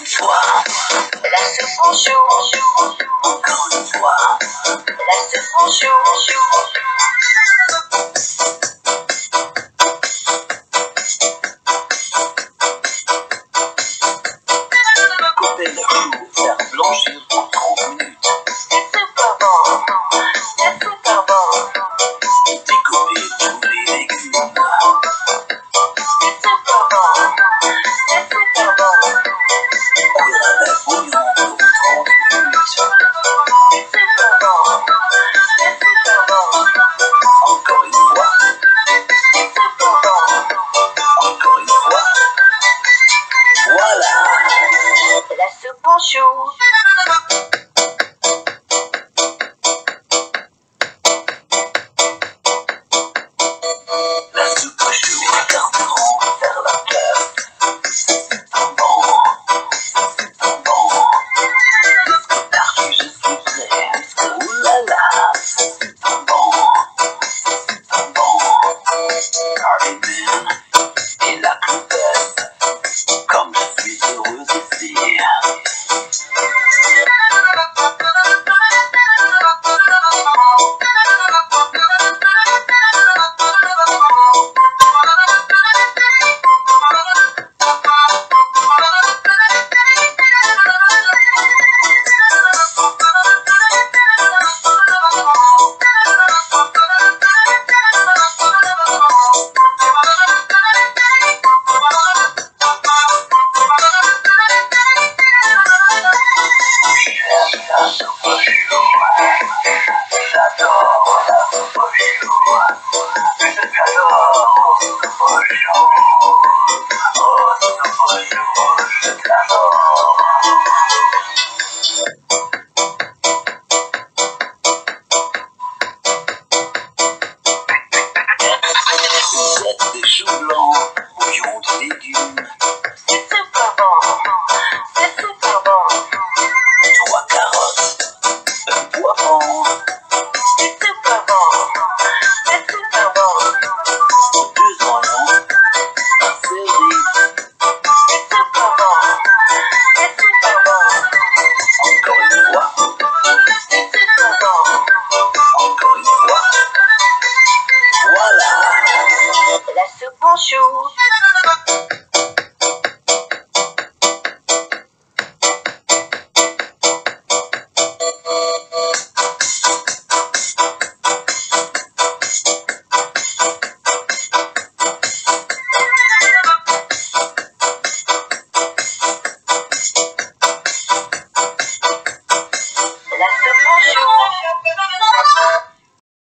fois, la soupe en chou. Encore une fois, la soupe en chou. Couper le chou, faire blanchir pour 30 minutes. C'est super bon, c'est super bon. Découper tous les légumes. C'est super bon, c'est super bon. Cuire avec bouillon pour 30 minutes. C'est super bon, c'est super bon. Encore une fois. C'est super bon. Encore une fois. Voilà. La soupe en chou. La soupe au chou, carburant vers la place. C'est super bon, c'est super bon. Jusqu'au tartu, je suis prêt. Jusqu'au oulala, c'est super bon, c'est super bon. Cardigan et la cloupette, comme je suis heureuse ici. J'adore la soupe au chou. J'adore la soupe au chou. Oh, soupe au chou, je t'adore. Jette des choux blancs, bouillon de légumes. C'est super bon, c'est super bon. 3 carottes, un poivron. C'est super bon, c'est super bon. 2 oignons, un céleri. C'est super bon, c'est super bon. Encore une fois. C'est super bon. Encore une fois. Voilà. La soupe en chou. La soupe en chou.